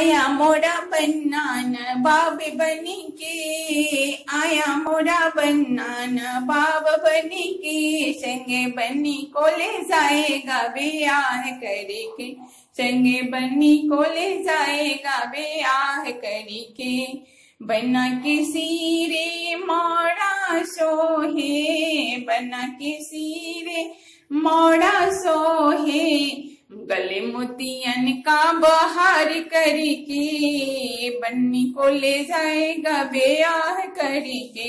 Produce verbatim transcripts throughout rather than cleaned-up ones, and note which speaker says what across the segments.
Speaker 1: आया मोरा बन्नान बाब बनी के, आया मोरा बन्नान बाब बनी के, संगे बनी को ले जाएगा ब्याह करके, संगे बनी को ले जाएगा ब्याह करके। बना किसी रे मोरा सोहे, बना किसी रे मोरा सोहे, गले मोतियन का बहार करके, बन्नी को ले जाएगा ब्याह करके,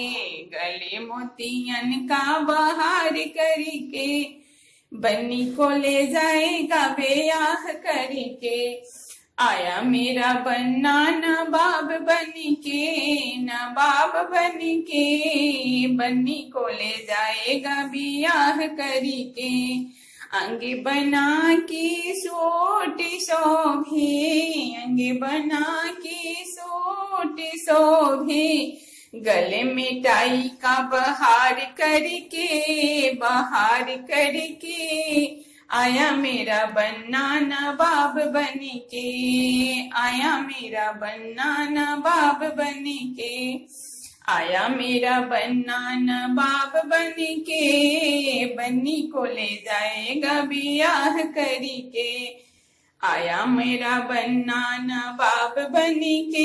Speaker 1: गले मोतियन का बहार करके, बन्नी को ले जाएगा ब्याह करके। आया मेरा बन्ना नवाब बन के, नवाब बन के, बन्नी को ले जाएगा ब्याह करके। अंगे बना के सूट शोभे, अंगे बना के सूट शोभे, गले में टाई का बहार करके, बहार करके, आया मेरा बन्ना नवाब बन के, आया मेरा बन्ना नवाब बन के, आया मेरा बन्ना नवाब बन के, बन्नी को ले जाएगा ब्याह करके। आया मेरा बन्ना नवाब बन के,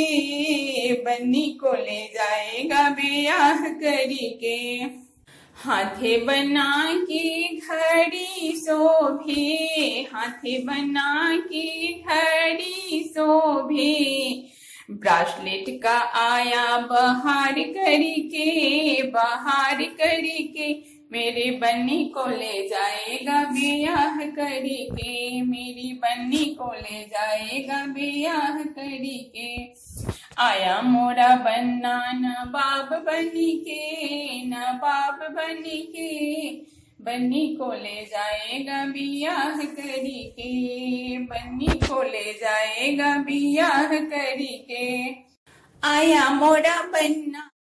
Speaker 1: बन्नी को ले जाएगा ब्याह करके। हाथे बना की घड़ी शोभे, हाथे बना की घड़ी शोभे, ब्रासलेट का आया बहार करके, बहार करके, मेरे बन्नी को ले जाएगा ब्याह करके, मेरी बन्नी को ले जाएगा ब्याह करके। आया मोरा बन्ना नवाब बनी के, नवाब बनी के, बन्नी को ले जाएगा ब्याह करके, बन्नी को ले जाएगा ब्याह करके। आया मोरा बन्ना